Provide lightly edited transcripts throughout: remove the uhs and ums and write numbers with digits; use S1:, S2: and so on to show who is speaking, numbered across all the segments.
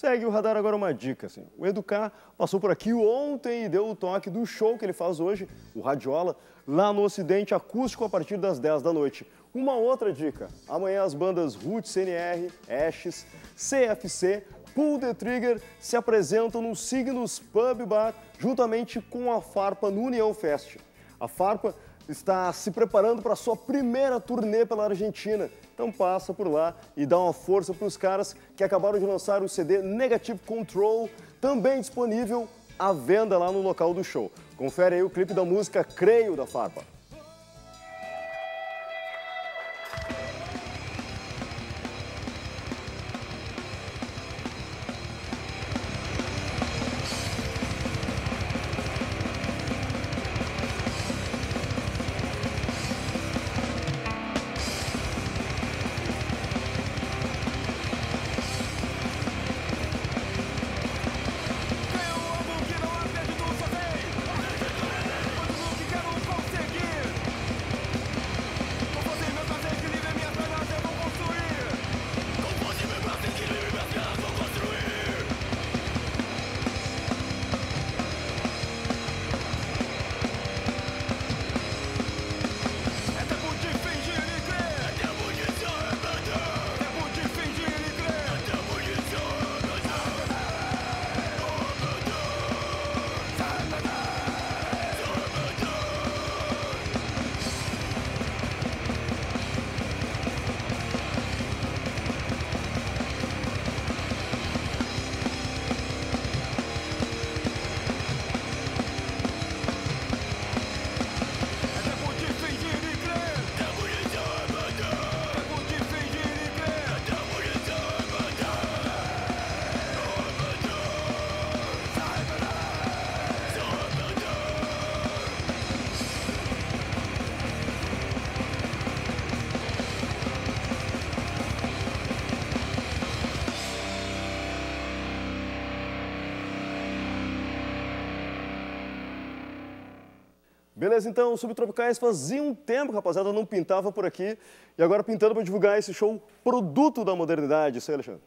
S1: Segue o radar agora uma dica, assim. O Educar passou por aqui ontem e deu o toque do show que ele faz hoje, o Radiola, lá no Ocidente Acústico a partir das 10 da noite. Uma outra dica, amanhã as bandas Roots CNR, Ashes, CFC, Pull the Trigger se apresentam no Signos Pub Bar juntamente com a Farpa no União Fest. A Farpa está se preparando para a sua primeira turnê pela Argentina. Então passa por lá e dá uma força para os caras que acabaram de lançar o CD Negative Control, também disponível à venda lá no local do show. Confere aí o clipe da música Creio, da Farpa. Beleza, então, Subtropicais fazia um tempo, rapaziada, não pintava por aqui. E agora pintando para divulgar esse show Produto da Modernidade. Isso aí, Alexandre?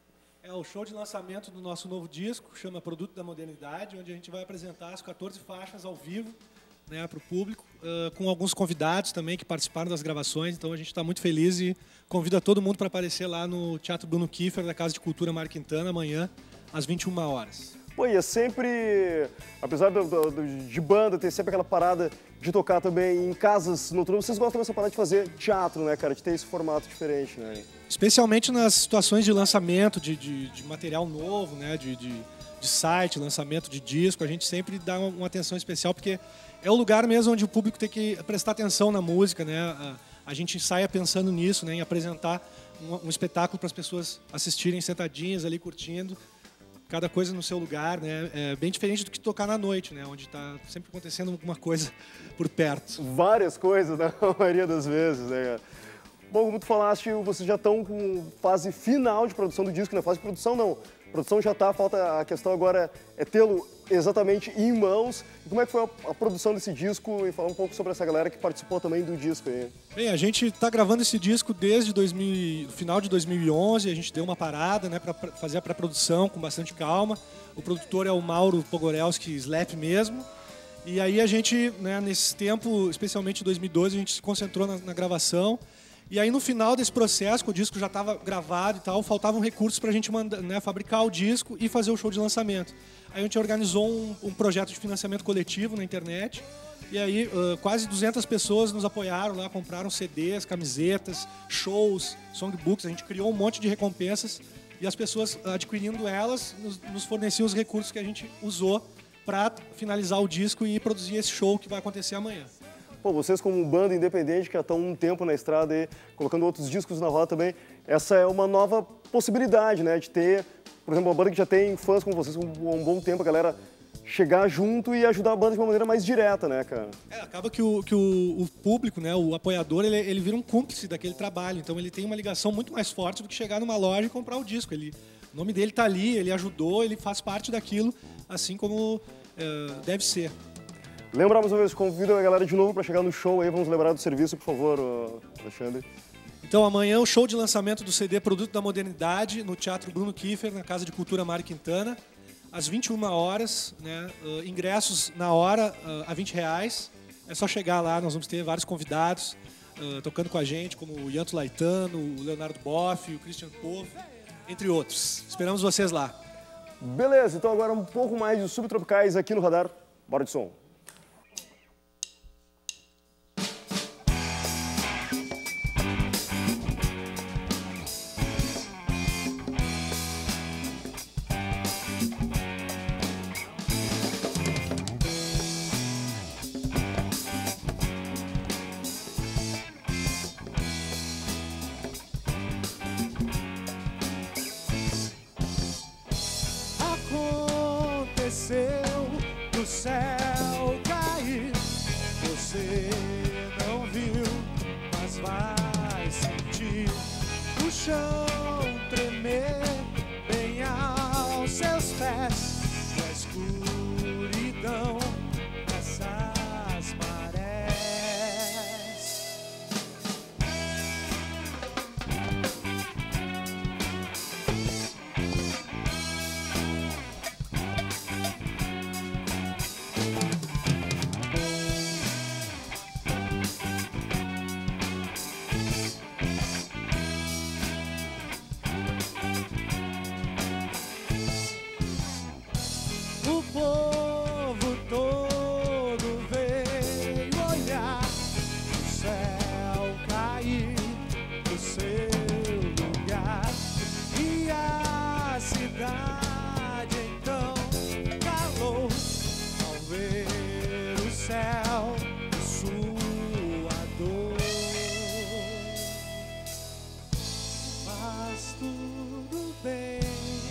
S2: É o show de lançamento do nosso novo disco, chama Produto da Modernidade, onde a gente vai apresentar as 14 faixas ao vivo, né, para o público, com alguns convidados também que participaram das gravações. Então a gente está muito feliz e convida todo mundo para aparecer lá no Teatro Bruno Kiefer, da Casa de Cultura Mário Quintana, amanhã, às 21 horas.
S1: Pô, e é sempre, apesar de banda, ter sempre aquela parada de tocar também em casas noturnas, vocês gostam dessa parada de fazer teatro, né, cara? De ter esse formato diferente, né?
S2: Especialmente nas situações de lançamento de material novo, né, de site, lançamento de disco, a gente sempre dá uma atenção especial, porque é o lugar mesmo onde o público tem que prestar atenção na música, né? A gente ensaia pensando nisso, né, em apresentar um espetáculo para as pessoas assistirem sentadinhas ali, curtindo. Cada coisa no seu lugar, né? É bem diferente do que tocar na noite, né? Onde está sempre acontecendo alguma coisa por perto.
S1: Várias coisas, né? A maioria das vezes, né, cara? Bom, como tu falaste, vocês já estão com fase final de produção do disco, né? Fase de produção não. A produção já está, falta a questão agora é tê-lo exatamente em mãos. E como é que foi a produção desse disco? E falar um pouco sobre essa galera que participou também do disco aí.
S2: Bem, a gente está gravando esse disco desde o final de 2011. A gente deu uma parada, né, para fazer a pré-produção com bastante calma. O produtor é o Mauro Pogorelski Slap mesmo. E aí a gente, né, nesse tempo, especialmente em 2012, a gente se concentrou na gravação. E aí no final desse processo, que o disco já estava gravado e tal, faltavam recursos para a gente fabricar o disco e fazer o show de lançamento. Aí a gente organizou um projeto de financiamento coletivo na internet. E aí quase 200 pessoas nos apoiaram lá, compraram CDs, camisetas, shows, songbooks. A gente criou um monte de recompensas e as pessoas adquirindo elas nos forneciam os recursos que a gente usou para finalizar o disco e produzir esse show que vai acontecer amanhã.
S1: Pô, vocês como banda independente que já estão um tempo na estrada e colocando outros discos na roda também, essa é uma nova possibilidade, né? De ter, por exemplo, uma banda que já tem fãs como vocês há um bom tempo, a galera chegar junto e ajudar a banda de uma maneira mais direta, né, cara?
S2: Acaba que o público, né, o apoiador, ele vira um cúmplice daquele trabalho. Então ele tem uma ligação muito mais forte do que chegar numa loja e comprar o disco. O nome dele está ali, ele ajudou, ele faz parte daquilo, assim como deve ser.
S1: Lembrar mais uma vez, convido a galera de novo para chegar no show aí, vamos lembrar do serviço, por favor, Alexandre.
S2: Então, amanhã, o show de lançamento do CD Produto da Modernidade, no Teatro Bruno Kiefer, na Casa de Cultura Mário Quintana, às 21 horas, né? Ingressos na hora a R$20. É só chegar lá, nós vamos ter vários convidados tocando com a gente, como o Yanto Laitano, o Leonardo Boff, o Christian Povo, entre outros. Esperamos vocês lá.
S1: Beleza, então agora um pouco mais de subtropicais aqui no Radar. Bora de som.
S3: Do céu cair, você não viu, mas vai sentir o chão tremer bem aos seus pés, e a escuridão dessas marés. O povo todo veio olhar o céu cair do seu lugar, e a cidade então calou ao ver o céu e sua dor. Mas tudo bem,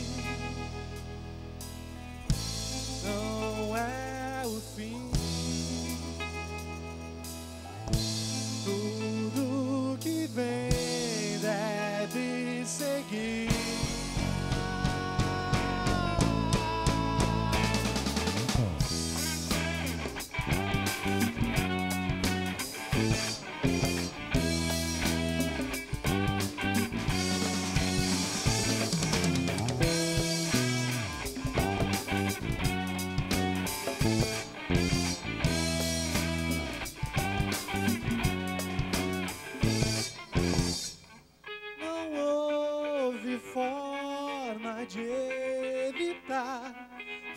S3: não é o fim. Tudo que vem deve seguir. Forma de evitar,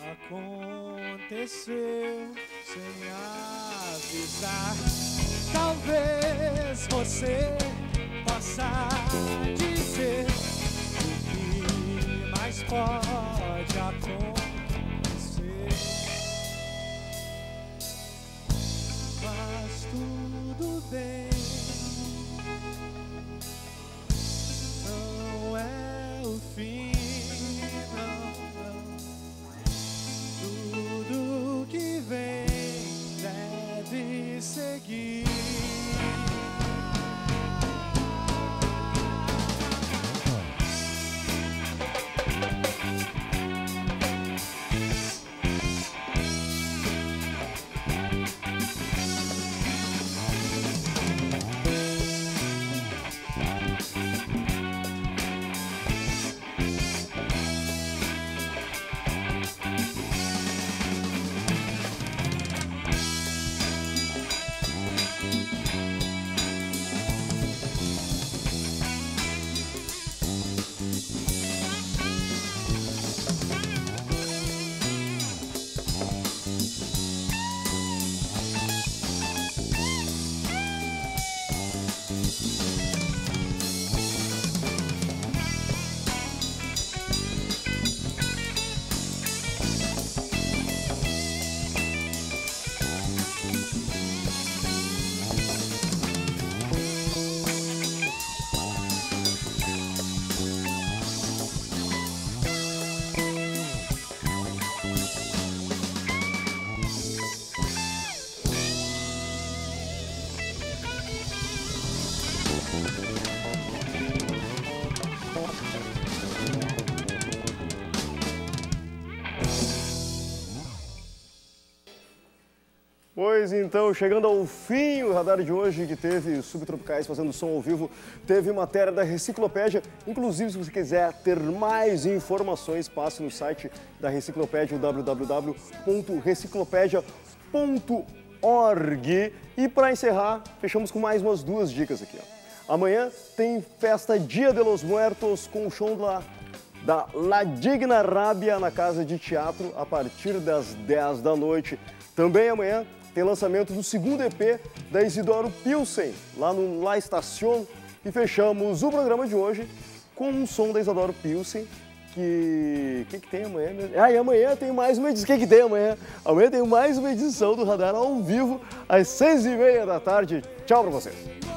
S3: aconteceu sem avisar. Talvez você possa dizer o que mais pode acontecer, mas tudo bem. Não é o fim, não. Tudo que vem deve seguir.
S1: Pois então, chegando ao fim, o radar de hoje, que teve Subtropicais fazendo som ao vivo, teve matéria da Reciclopédia. Inclusive, se você quiser ter mais informações, passe no site da Reciclopédia, www.reciclopédia.org. E para encerrar, fechamos com mais umas 2 dicas aqui. Ó. Amanhã tem festa Dia de los Muertos com o show da La Digna Rábia na Casa de Teatro a partir das 10 da noite. Também amanhã tem lançamento do segundo EP da Isidoro Pilsen, lá no La Estación. E fechamos o programa de hoje com um som da Isidoro Pilsen. O que tem amanhã mesmo? E amanhã tem mais uma edição. O que tem amanhã? Amanhã tem mais uma edição do Radar ao vivo, às 6h30 da tarde. Tchau pra vocês.